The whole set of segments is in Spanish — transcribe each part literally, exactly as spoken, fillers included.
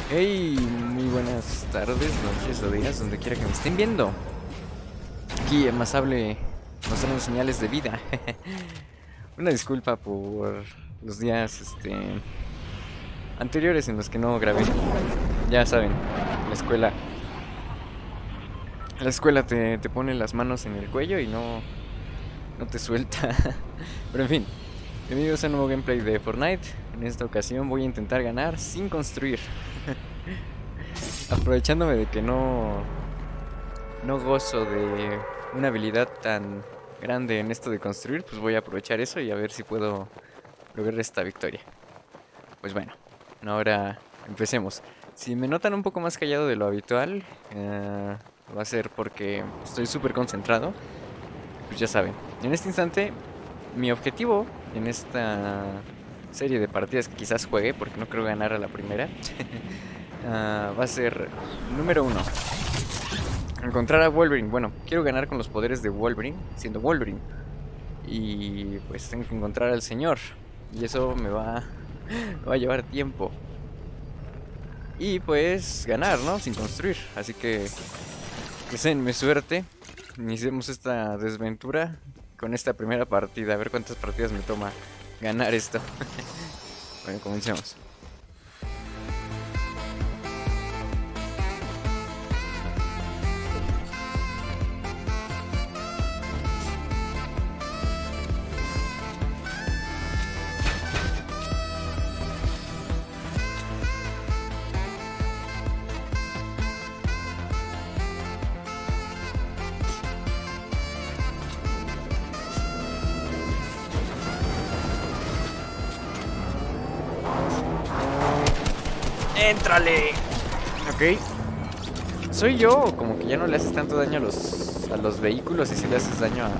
Hey, muy buenas tardes, noches o días, donde quiera que me estén viendo. Aquí Amasable mostrando señales de vida. Una disculpa por los días este, anteriores en los que no grabé. Ya saben, la escuela. La escuela te, te pone las manos en el cuello y no, no te suelta. Pero en fin, bienvenidos a un nuevo gameplay de Fortnite. En esta ocasión voy a intentar ganar sin construir. Aprovechándome de que no no gozo de una habilidad tan grande en esto de construir, pues voy a aprovechar eso y a ver si puedo lograr esta victoria. Pues bueno, ahora empecemos. Si me notan un poco más callado de lo habitual, eh, va a ser porque estoy súper concentrado. Pues ya saben, en este instante mi objetivo en esta serie de partidas que quizás juegue, porque no creo ganar a la primera, uh, va a ser número uno. Encontrar a Wolverine. Bueno, quiero ganar con los poderes de Wolverine, siendo Wolverine. Y pues tengo que encontrar al señor. Y eso me va, me va a llevar tiempo. Y pues ganar, ¿no? Sin construir. Así que deseenme suerte. Iniciemos esta desventura con esta primera partida. A ver cuántas partidas me toma ganar esto. Bueno, comencemos. ¡Éntrale! Ok. ¿Soy yo o como que ya no le haces tanto daño a los, a los vehículos y si le haces daño a...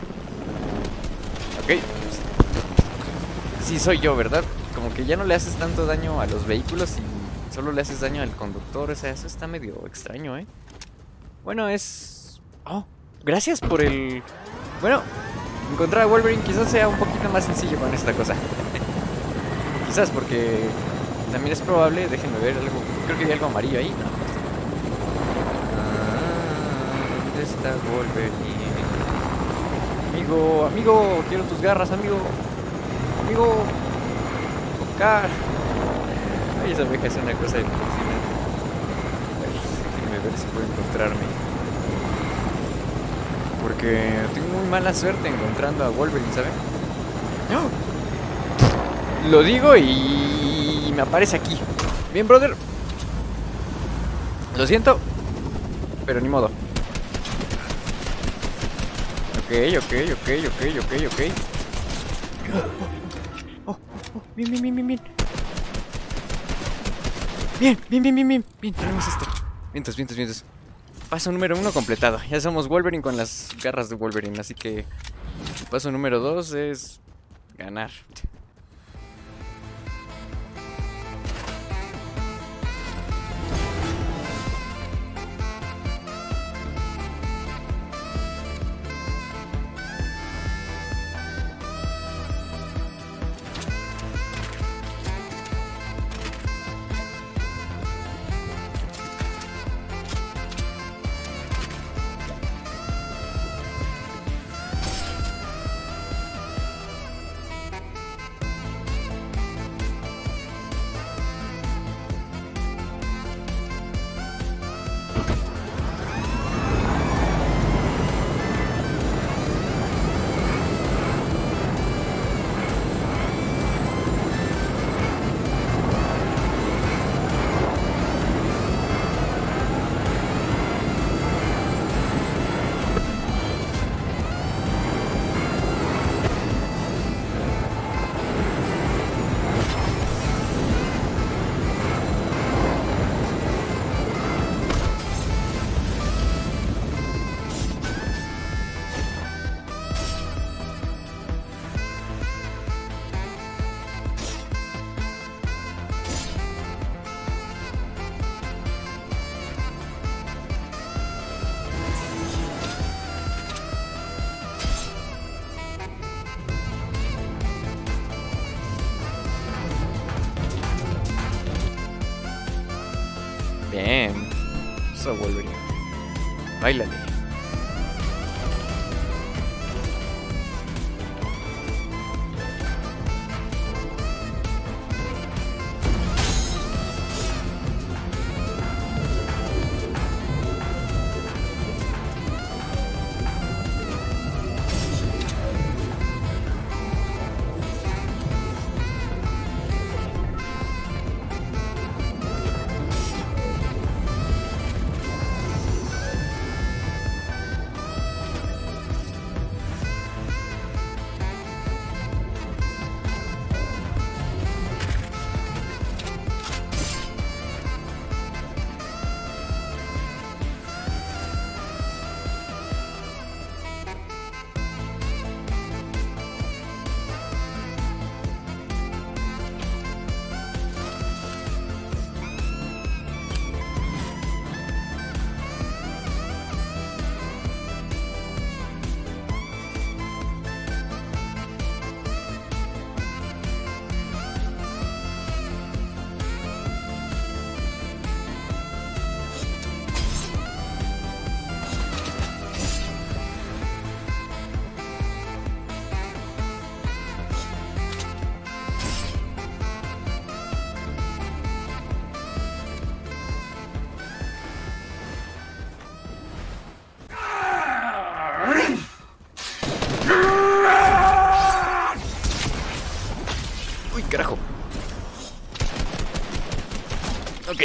Ok. Sí, soy yo, ¿verdad? Como que ya no le haces tanto daño a los vehículos y solo le haces daño al conductor. O sea, eso está medio extraño, ¿eh? Bueno, es... Oh, gracias por el... Bueno, encontrar a Wolverine quizás sea un poquito más sencillo con esta cosa. Quizás porque... También es probable, déjenme ver algo. Creo que hay algo amarillo ahí, ¿no? Ah, ¿dónde está Wolverine? Amigo, amigo, quiero tus garras, amigo. Amigo, tocar. Ay, esa abeja es una cosa impresionante. Déjenme ver si puedo encontrarme. Porque tengo muy mala suerte encontrando a Wolverine, ¿saben? ¡Oh! Lo digo y... me aparece aquí. Bien, brother. Lo siento, pero ni modo. Ok, ok, ok, ok, ok, ok. Oh, oh, oh, bien, bien, bien, bien, bien. Bien, bien, bien, bien, bien. Bien, tenemos esto. Vientos, vientos, vientos. Paso número uno completado. Ya somos Wolverine con las garras de Wolverine. Así que el paso número dos es ganar. Bien. Eso, Wolverine. Báilale. Uy, carajo. Ok.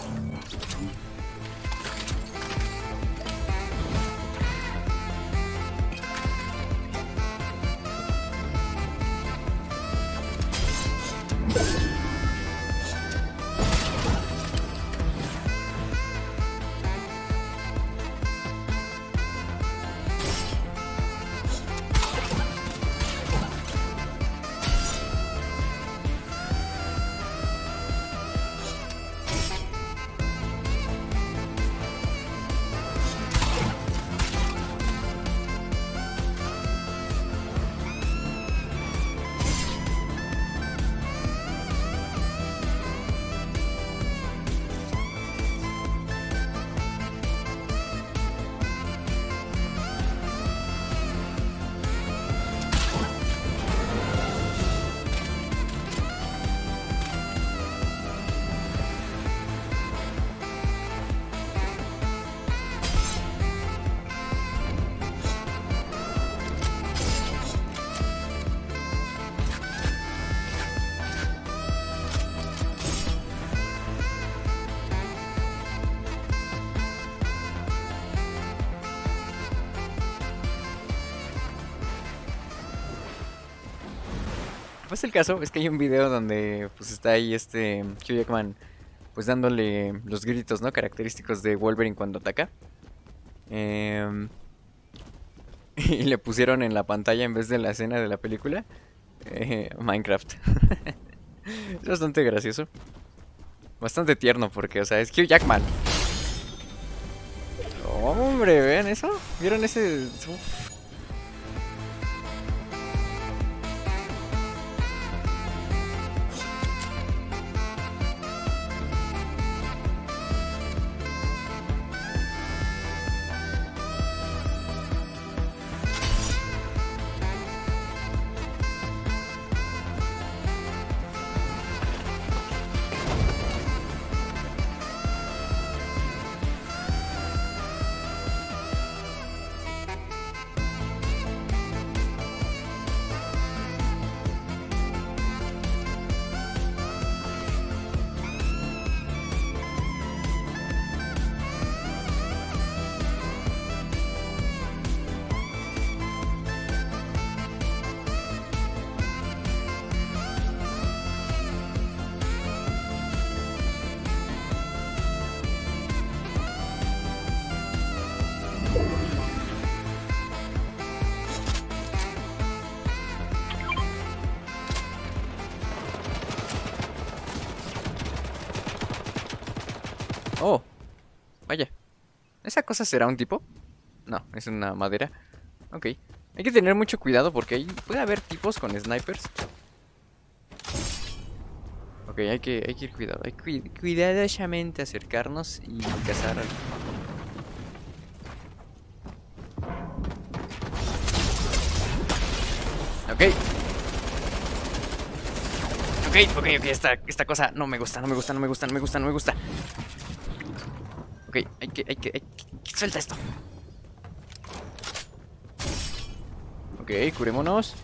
Pues el caso es que hay un video donde pues está ahí este Hugh Jackman pues dándole los gritos, ¿no? Característicos de Wolverine cuando ataca. Em, y le pusieron en la pantalla en vez de la escena de la película eh, Minecraft. Es bastante gracioso. Bastante tierno porque, o sea, es Hugh Jackman. Hombre, ¿ven eso? ¿Vieron ese? Uf. Oh, vaya. ¿Esa cosa será un tipo? No, es una madera. Ok. Hay que tener mucho cuidado porque ahí puede haber tipos con snipers. Ok, hay que, hay que ir cuidado. Hay que cuidadosamente acercarnos y cazar. Ok. Ok, ok, ok. Esta, esta cosa no me gusta, no me gusta, no me gusta, no me gusta, no me gusta. Ok, hay que, hay que, hay que... Suelta esto. Ok, curémonos.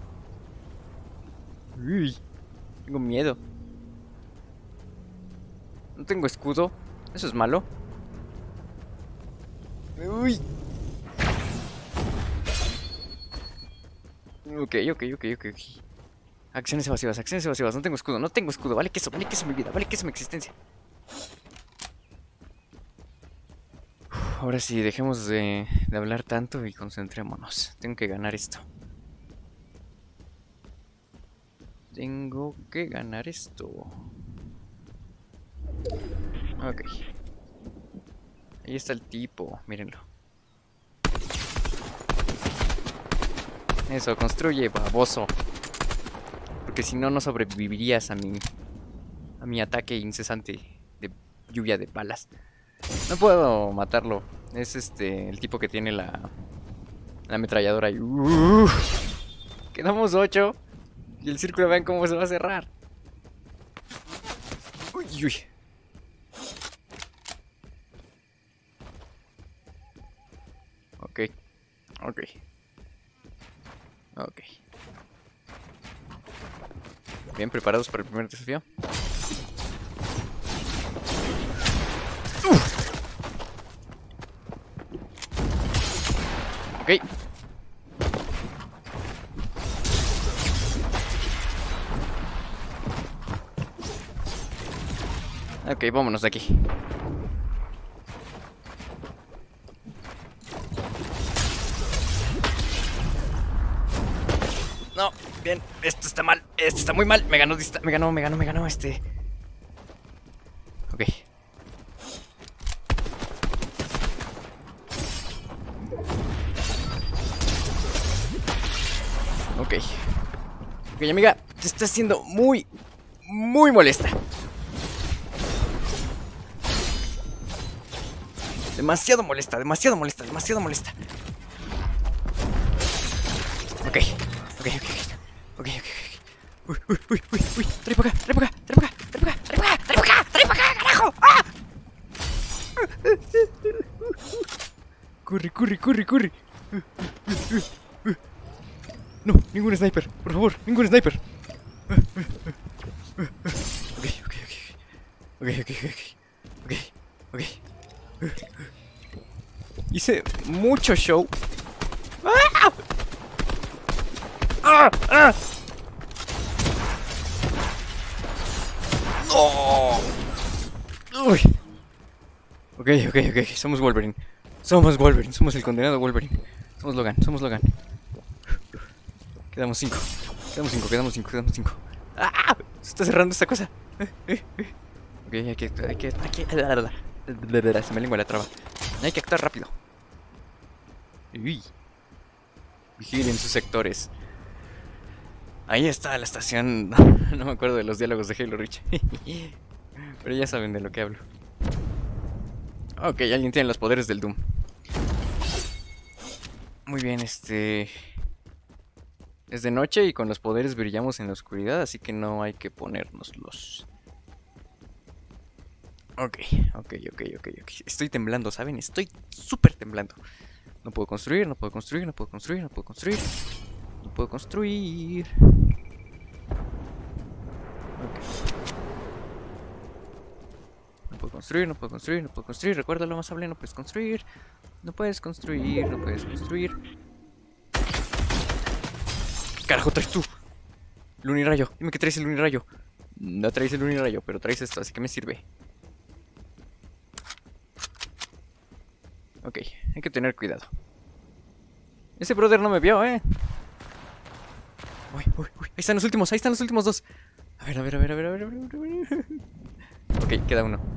Uy, tengo miedo. No tengo escudo. Eso es malo. Uy. Ok, ok, ok, ok, ok. Acciones evasivas, acciones evasivas. No tengo escudo, no tengo escudo. Vale que eso, vale que eso mi vida, vale que eso mi existencia. Uf, ahora sí, dejemos de, de hablar tanto y concentrémonos. Tengo que ganar esto. Tengo que ganar esto. Ok. Ahí está el tipo, mírenlo. Eso, construye, baboso. Porque si no, no sobrevivirías a mi, a mi ataque incesante de lluvia de balas. No puedo matarlo. Es este, el tipo que tiene la, la ametralladora. Y, uh, quedamos ocho. Y el círculo, vean cómo se va a cerrar. Uy, uy. Ok, ok. Ok. Bien, preparados para el primer desafío. Uf. Ok. Ok, vámonos de aquí. No, bien, esto está mal, esto está muy mal. Me ganó, me ganó, me ganó, me ganó este. Ok. Ok. Ok, amiga, te está haciendo muy, muy molesta. Demasiado molesta, demasiado molesta, demasiado molesta. Ok, ok, ok, ok, ok, ok. Uy, uy, uy, uy, uy, trae para acá, trae para acá, trae para acá, trae para acá, trae para acá, trae para acá, trae para acá, carajo. ¡Ah! Corre, corre, corre, corre. No, ningún sniper, por favor, ningún sniper. Ok, ok, ok. Ok, ok, ok, ok, ok. Hice mucho show. ¡Ah! ¡Ah! ¡Ah! ¡No! Uy. Ok, ok, ok. Somos Wolverine. Somos Wolverine. Somos el condenado Wolverine. Somos Logan. Somos Logan. Quedamos cinco. Quedamos cinco. Quedamos cinco. Quedamos cinco. ¡Ah! Se está cerrando esta cosa. Ok, hay que... Hay que... Hay que... Se me lengua la traba. Hay que actuar rápido. Uy. Vigilen sus sectores. Ahí está la estación. No me acuerdo de los diálogos de Halo Reach. Pero ya saben de lo que hablo. Ok, alguien tiene los poderes del Doom. Muy bien, este... es de noche y con los poderes brillamos en la oscuridad, así que no hay que ponérnoslos. Ok, ok, ok, ok, ok. Estoy temblando, ¿saben? Estoy súper temblando. No puedo construir, no puedo construir, no puedo construir, no puedo construir. No puedo construir. Ok. No puedo construir, no puedo construir, no puedo construir. Recuerda lo más hable, no puedes construir. No puedes construir, no puedes construir. ¿Qué carajo traes tú? El unirayo, dime que traes el unirayo. No traes el unirayo, pero traes esto, así que me sirve. Ok, hay que tener cuidado. Ese brother no me vio, eh. Uy, uy, uy. Ahí están los últimos, ahí están los últimos dos. A ver, a ver, a ver, a ver, a ver, a ver, a ver. Ok, queda uno.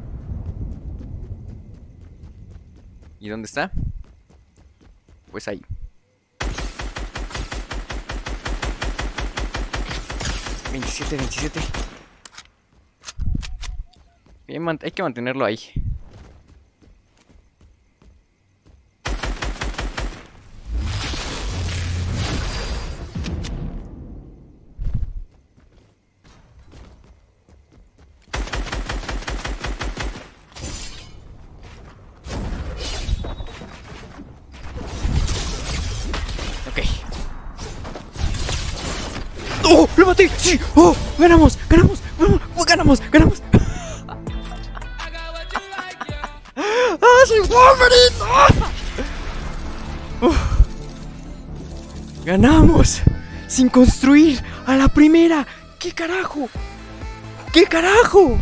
¿Y dónde está? Pues ahí. veintisiete, veintisiete. Bien, man- hay que mantenerlo ahí. Ok. ¡Oh! ¡Lo maté! ¡Sí! ¡Oh! ¡Ganamos! ¡Ganamos! ¡Ganamos! ¡Ganamos! ¡Ganamos! ¡Ah! ¡Soy Wolverine! ¡Ah! Uf. ¡Ganamos! ¡Sin construir! ¡A la primera! ¿Qué carajo? ¿Qué carajo?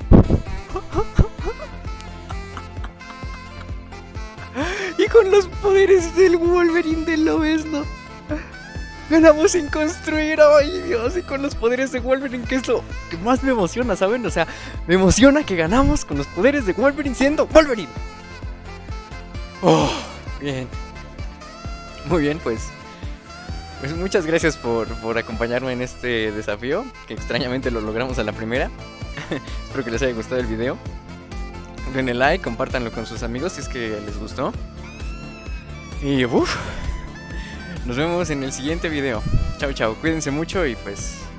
Y con los poderes del Wolverine del Lobezno ganamos sin construir. Ay Dios, y con los poderes de Wolverine, que es lo que más me emociona, ¿saben? O sea, me emociona que ganamos con los poderes de Wolverine siendo Wolverine. Oh, bien. Muy bien, pues Pues muchas gracias por, por acompañarme en este desafío, que extrañamente lo logramos a la primera. Espero que les haya gustado el video. Denle like, compártanlo con sus amigos si es que les gustó. Y uff, nos vemos en el siguiente video. Chao, chao, cuídense mucho y pues